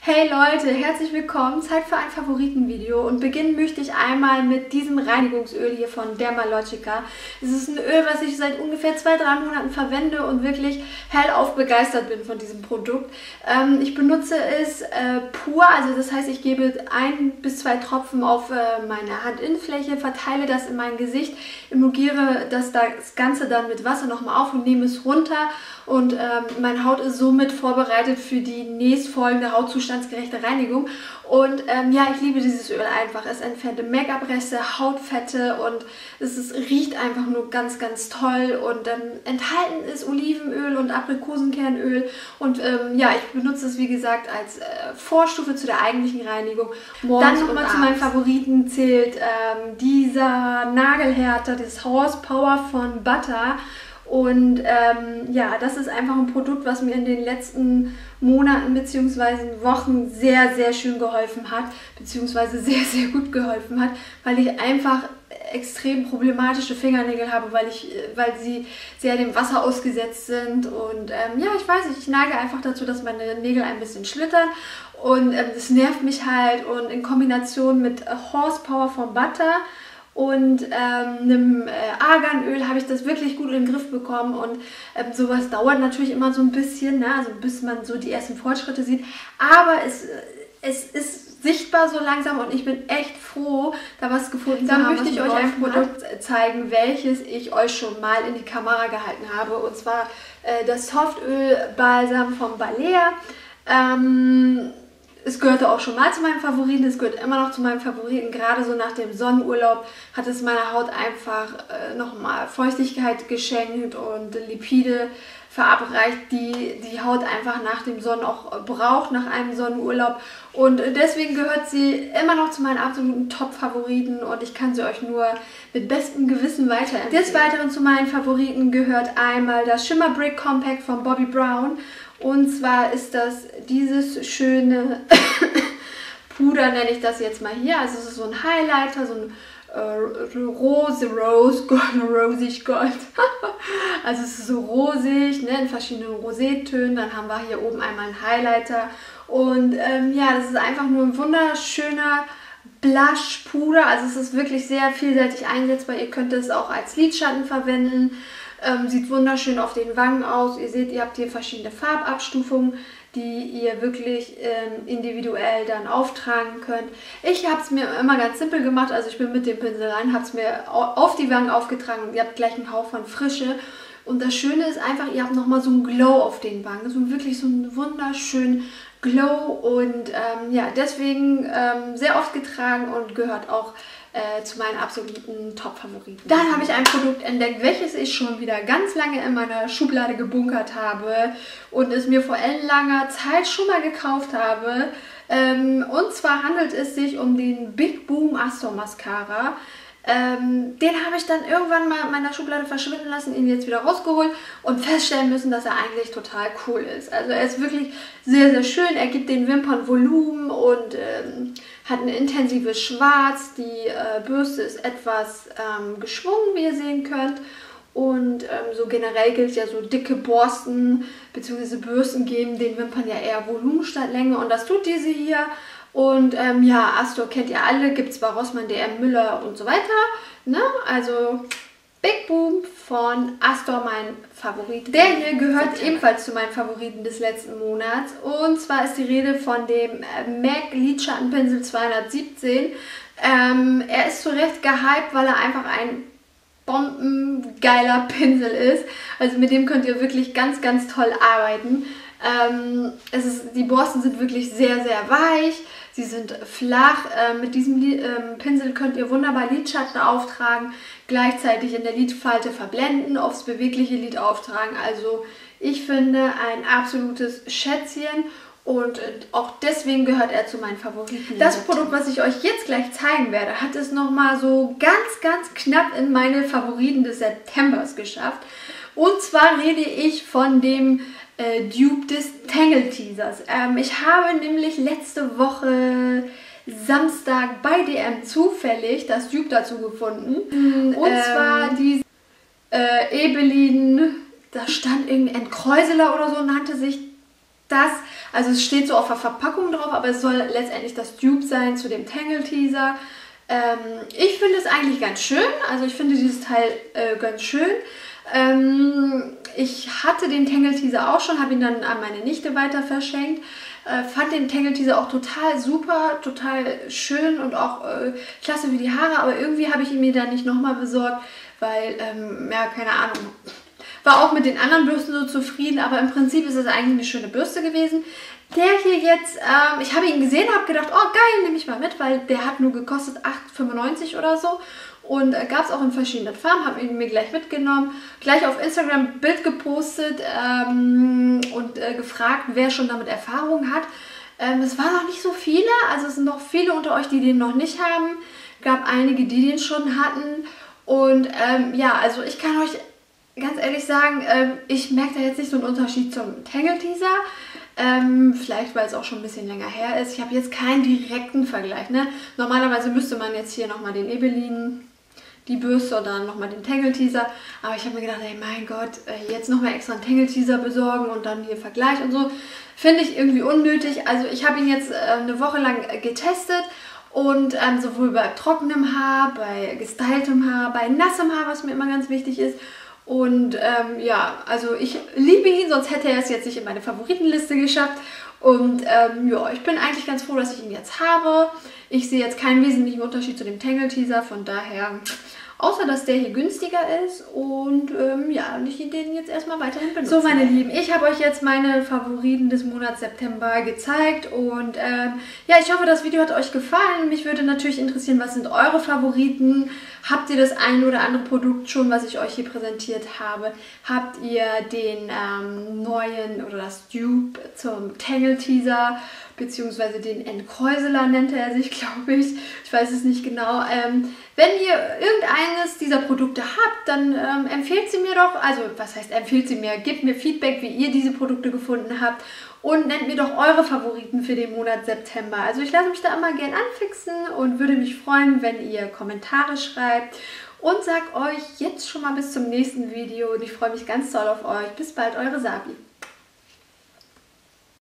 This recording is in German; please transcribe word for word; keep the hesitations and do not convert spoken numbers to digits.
Hey Leute, herzlich willkommen, Zeit für ein Favoritenvideo und beginnen möchte ich einmal mit diesem Reinigungsöl hier von Dermalogica. Es ist ein Öl, was ich seit ungefähr zwei, drei Monaten verwende und wirklich hellauf begeistert bin von diesem Produkt. Ähm, ich benutze es äh, pur, also das heißt, ich gebe ein bis zwei Tropfen auf äh, meine Handinnenfläche, verteile das in mein Gesicht, emulgiere das, das Ganze dann mit Wasser nochmal auf und nehme es runter und ähm, meine Haut ist somit vorbereitet für die nächstfolgende hautzustandsgerechte Reinigung. Und ähm, ja, ich liebe dieses Öl einfach. Es entfernt Make-up-Reste, Hautfette und es ist, riecht einfach nur ganz, ganz toll. Und ähm, enthalten ist Olivenöl und Aprikosenkernöl. Und ähm, ja, ich benutze es wie gesagt als äh, Vorstufe zu der eigentlichen Reinigung. Morgens Dann nochmal zu meinen Favoriten zählt ähm, dieser Nagelhärter, das Horsepower von Butter. Und ähm, ja, das ist einfach ein Produkt, was mir in den letzten Monaten bzw. Wochen sehr, sehr schön geholfen hat, beziehungsweise sehr, sehr gut geholfen hat, weil ich einfach extrem problematische Fingernägel habe, weil, ich, weil sie sehr dem Wasser ausgesetzt sind. Und ähm, ja, ich weiß nicht, ich neige einfach dazu, dass meine Nägel ein bisschen schlittern und ähm, das nervt mich halt. Und in Kombination mit Horsepower von Butter und ähm, einem äh, Arganöl habe ich das wirklich gut in den Griff bekommen und ähm, sowas dauert natürlich immer so ein bisschen, ne? Also bis man so die ersten Fortschritte sieht, aber es, es ist sichtbar so langsam und ich bin echt froh, da was gefunden zu haben. Dann möchte ich euch ein Produkt hat. zeigen, welches ich euch schon mal in die Kamera gehalten habe, und zwar äh, das Softöl Balsam von Balea. Ähm, Es gehörte auch schon mal zu meinen Favoriten, es gehört immer noch zu meinen Favoriten. Gerade so nach dem Sonnenurlaub hat es meiner Haut einfach äh, nochmal Feuchtigkeit geschenkt und Lipide verabreicht, die die Haut einfach nach dem Sonnen auch braucht, nach einem Sonnenurlaub. Und deswegen gehört sie immer noch zu meinen absoluten Top-Favoriten und ich kann sie euch nur mit bestem Gewissen weiterempfehlen. Des Weiteren zu meinen Favoriten gehört einmal das Shimmer Brick Compact von Bobbi Brown. Und zwar ist das dieses schöne Puder, nenne ich das jetzt mal hier. Also es ist so ein Highlighter, so ein äh, Rose, Rose Gold, rosig Gold. Also es ist so rosig, ne, in verschiedenen Rosétönen. Dann haben wir hier oben einmal einen Highlighter. Und ähm, ja, das ist einfach nur ein wunderschöner Blush-Puder. Also es ist wirklich sehr vielseitig einsetzbar. Ihr könnt es auch als Lidschatten verwenden. Ähm, sieht wunderschön auf den Wangen aus. Ihr seht, ihr habt hier verschiedene Farbabstufungen, die ihr wirklich ähm, individuell dann auftragen könnt. Ich habe es mir immer ganz simpel gemacht, also ich bin mit dem Pinsel rein, habe es mir auf die Wangen aufgetragen und ihr habt gleich einen Hauch von Frische. Und das Schöne ist einfach, ihr habt nochmal so einen Glow auf den Wangen, so wirklich so einen wunderschönen Glow und ähm, ja, deswegen ähm, sehr oft getragen und gehört auch Äh, zu meinen absoluten Top-Favoriten. Dann habe ich ein Produkt entdeckt, welches ich schon wieder ganz lange in meiner Schublade gebunkert habe und es mir vor langer Zeit schon mal gekauft habe. Ähm, und zwar handelt es sich um den Big Boom Astor Mascara. Ähm, den habe ich dann irgendwann mal in meiner Schublade verschwinden lassen, ihn jetzt wieder rausgeholt und feststellen müssen, dass er eigentlich total cool ist. Also er ist wirklich sehr, sehr schön. Er gibt den Wimpern Volumen und ähm, hat ein intensives Schwarz. Die äh, Bürste ist etwas ähm, geschwungen, wie ihr sehen könnt. Und ähm, so generell gilt ja, so dicke Borsten bzw. Bürsten geben den Wimpern ja eher Volumen statt Länge. Und das tut diese hier. Und ähm, ja, Astor kennt ihr alle, gibt es bei Rossmann, D M, Müller und so weiter. Ne? Also Big Boom von Astor, mein Favorit. Der hier gehört ebenfalls zu meinen Favoriten des letzten Monats. Und zwar ist die Rede von dem M A C Lidschattenpinsel zweihundertsiebzehn. Ähm, er ist zu Recht gehypt, weil er einfach ein bombengeiler Pinsel ist. Also mit dem könnt ihr wirklich ganz, ganz toll arbeiten. Ähm, es ist, die Borsten sind wirklich sehr, sehr weich. Sie sind flach. Ähm, mit diesem ähm, Pinsel könnt ihr wunderbar Lidschatten auftragen, gleichzeitig in der Lidfalte verblenden, aufs bewegliche Lid auftragen. Also ich finde ein absolutes Schätzchen und auch deswegen gehört er zu meinen Favoriten. Das Produkt, was ich euch jetzt gleich zeigen werde, hat es nochmal so ganz, ganz knapp in meine Favoriten des Septembers geschafft. Und zwar rede ich von dem äh, Dupe des Tangle Teasers. Ähm, ich habe nämlich letzte Woche Samstag bei D M zufällig das Dupe dazu gefunden. Und ähm, zwar die äh, Ebelin, da stand irgendwie Entkräuseler oder so, nannte sich das, also es steht so auf der Verpackung drauf, aber es soll letztendlich das Dupe sein zu dem Tangle Teezer. Ähm, ich finde es eigentlich ganz schön, also ich finde dieses Teil äh, ganz schön. Ähm, ich hatte den Tangle Teezer auch schon, habe ihn dann an meine Nichte weiter verschenkt. Äh, fand den Tangle Teezer auch total super, total schön und auch äh, klasse für die Haare, aber irgendwie habe ich ihn mir dann nicht nochmal besorgt, weil, ähm, ja, keine Ahnung, war auch mit den anderen Bürsten so zufrieden, aber im Prinzip ist es eigentlich eine schöne Bürste gewesen. Der hier jetzt, ähm, ich habe ihn gesehen, habe gedacht, oh geil, nehme ich mal mit, weil der hat nur gekostet acht fünfundneunzig oder so. Und äh, gab es auch in verschiedenen Farben, habe ihn mir gleich mitgenommen, gleich auf Instagram ein Bild gepostet ähm, und äh, gefragt, wer schon damit Erfahrung hat. Ähm, es waren noch nicht so viele, also es sind noch viele unter euch, die den noch nicht haben. Gab einige, die den schon hatten. Und ähm, ja, also ich kann euch ganz ehrlich sagen, ähm, ich merke da jetzt nicht so einen Unterschied zum Tangle Teezer. Ähm, vielleicht, weil es auch schon ein bisschen länger her ist. Ich habe jetzt keinen direkten Vergleich. Ne? Normalerweise müsste man jetzt hier nochmal den Ebelin, die Bürste und dann nochmal den Tangle Teezer. Aber ich habe mir gedacht, ey, mein Gott, jetzt nochmal extra einen Tangle Teezer besorgen und dann hier Vergleich und so. Finde ich irgendwie unnötig. Also ich habe ihn jetzt äh, eine Woche lang getestet. Und ähm, sowohl bei trockenem Haar, bei gestyltem Haar, bei nassem Haar, was mir immer ganz wichtig ist. Und ähm, ja, also ich liebe ihn, sonst hätte er es jetzt nicht in meine Favoritenliste geschafft. Und ähm, ja, ich bin eigentlich ganz froh, dass ich ihn jetzt habe. Ich sehe jetzt keinen wesentlichen Unterschied zu dem Tangle Teezer, von daher, außer dass der hier günstiger ist und ähm, ja, und ich den jetzt erstmal weiterhin benutze. So, meine Lieben, ich habe euch jetzt meine Favoriten des Monats September gezeigt und ähm, ja, ich hoffe, das Video hat euch gefallen. Mich würde natürlich interessieren, was sind eure Favoriten? Habt ihr das ein oder andere Produkt schon, was ich euch hier präsentiert habe? Habt ihr den ähm, neuen oder das Dupe zum Tangle Teezer? Beziehungsweise den Entkräuseler nennt er sich, glaube ich. Ich weiß es nicht genau. Ähm, wenn ihr irgendeines dieser Produkte habt, dann ähm, empfehlt sie mir doch, also was heißt empfiehlt sie mir, gebt mir Feedback, wie ihr diese Produkte gefunden habt und nennt mir doch eure Favoriten für den Monat September. Also ich lasse mich da immer gern anfixen und würde mich freuen, wenn ihr Kommentare schreibt und sag euch jetzt schon mal bis zum nächsten Video und ich freue mich ganz doll auf euch. Bis bald, eure Sabi.